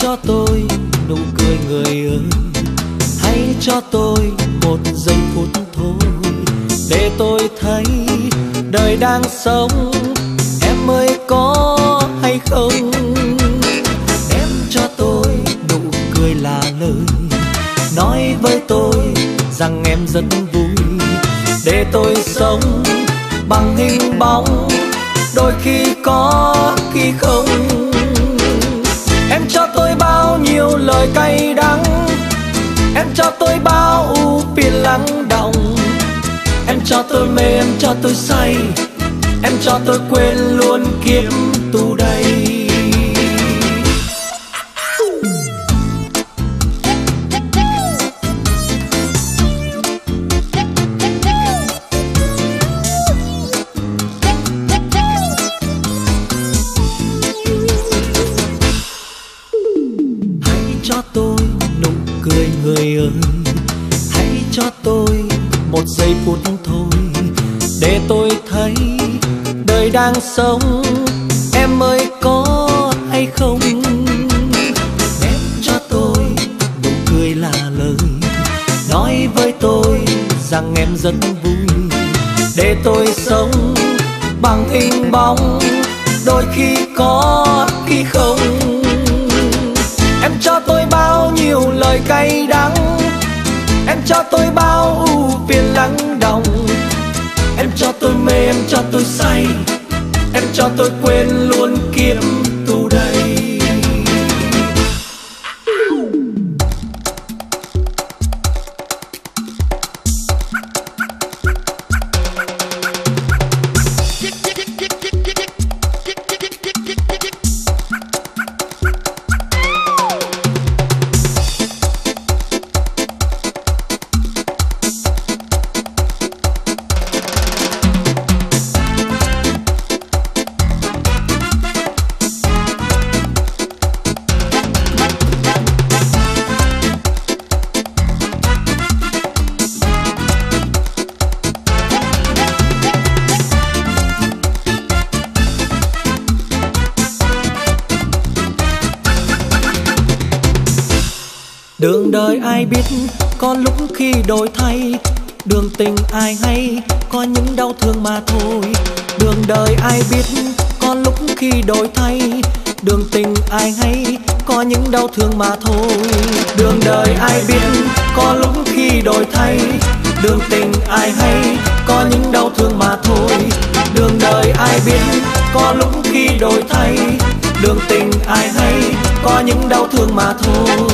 cho tôi nụ cười người ơi, hãy cho tôi một giây phút thôi để tôi thấy đời đang sống em ơi có hay không. Em cho tôi nụ cười là lời nói với tôi rằng em rất vui để tôi sống bằng hình bóng, đôi khi có khi không. Em cho tôi bao nhiêu lời cay đắng, em cho tôi bao ưu phiền lắng đọng. Em cho tôi mê, em cho tôi say, em cho tôi quên luôn kiếp tù đầy. Cho tôi nụ cười người ơi, hãy cho tôi một giây phút thôi để tôi thấy đời đang sống em ơi có hay không. Em cho tôi nụ cười là lời nói với tôi rằng em rất vui để tôi sống bằng hình bóng, đôi khi có khi không. Em cho tôi bao nhiêu lời cay đắng, em cho tôi bao ưu phiền lắng đọng. Em cho tôi mê, em cho tôi say, em cho tôi quên luôn kiếp tù đầy. Đường đời ai biết có lúc khi đổi thay, đường tình ai hay có những đau thương mà thôi. Đường đời ai biết có lúc khi đổi thay, đường tình ai hay có những đau thương mà thôi. Đường đời ai biết có lúc khi đổi thay, đường tình ai hay có những đau thương mà thôi. Đường đời ai biết có lúc khi đổi thay, đường tình ai hay có những đau thương mà thôi.